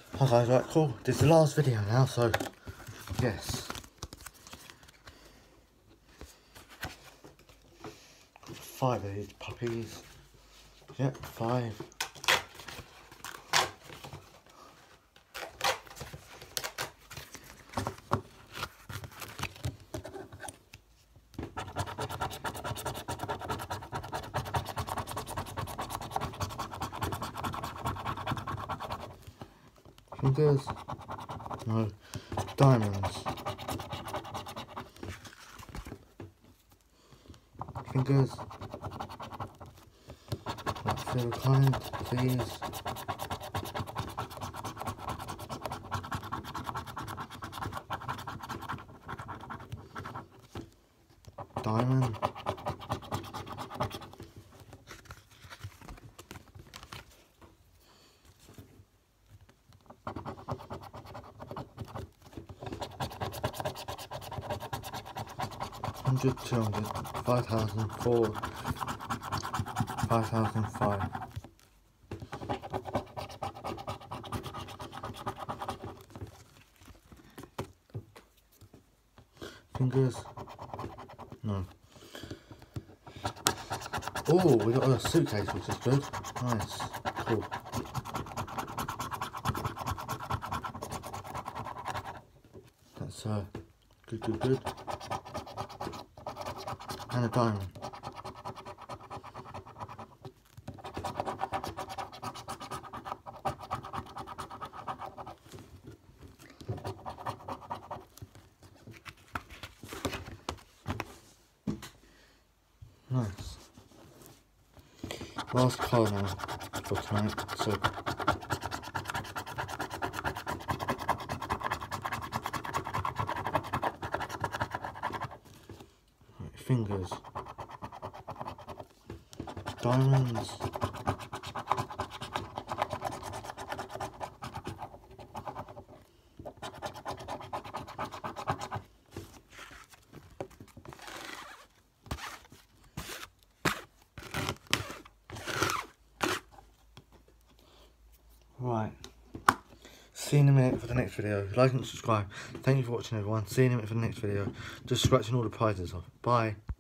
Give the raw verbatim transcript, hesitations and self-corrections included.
Hi guys, right, cool. This is the last video now, so yes. Five of these puppies. Yep, five. Fingers? No. Diamonds. Fingers? Right, feel kind, please. Diamond. Hundred, two hundred, five thousand, four, five thousand, five. Fingers? No. Oh, we got a suitcase, which is good. Nice. Cool. That's uh, good, good, good. And a diamond. Nice. Last card now for tonight, so right, fingers, diamonds, right. See you in a minute for the next video. Like and subscribe. Thank you for watching, everyone. See you in a minute for the next video. Just scratching all the prizes off. Bye.